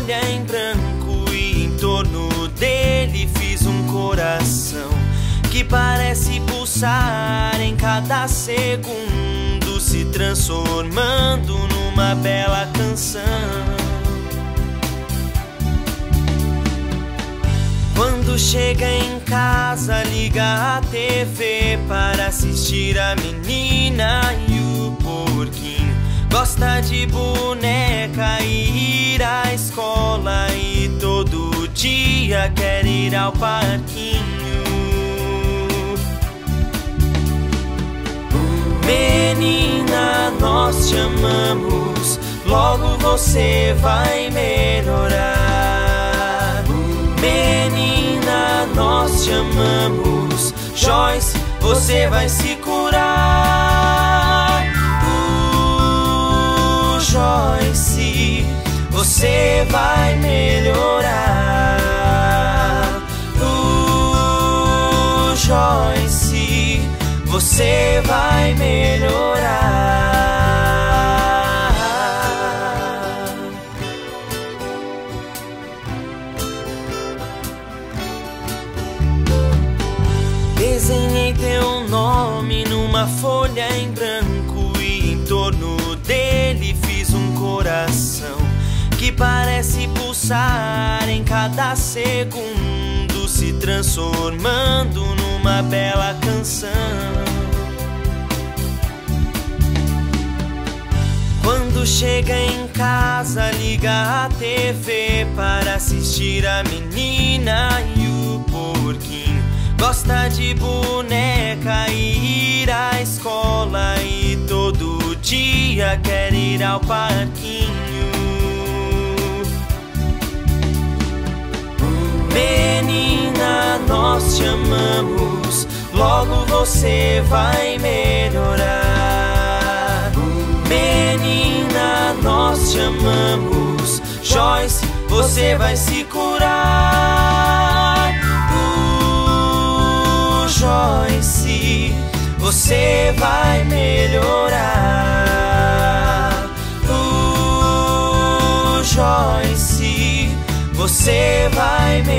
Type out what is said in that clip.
folha em branco e em torno dele fiz um coração que parece pulsar em cada segundo, se transformando numa bela canção. Quando chega em casa, liga a TV para assistir a menina e o porquinho. Gosta de boneca e ir à escola, e todo dia quer ir ao parquinho. Menina, nós te amamos, logo você vai melhorar. Menina, nós te amamos, Joyce, você vai se curar. Joyce, você vai melhorar. Joyce, você vai melhorar. Desenhei teu nome numa folha em branco e em torno dele fiz um coração que parece pulsar em cada segundo, se transformando numa bela canção. Quando chega em casa, liga a TV para assistir a menina e o porquinho. Gosta de boneca e ir à escola, e todo dia quer ir ao parquinho. Menina, nós te amamos, logo você vai melhorar. Menina, nós te amamos, Joyce, você vai se curar. Joyce, você vai melhorar. Joyce, você vai melhorar.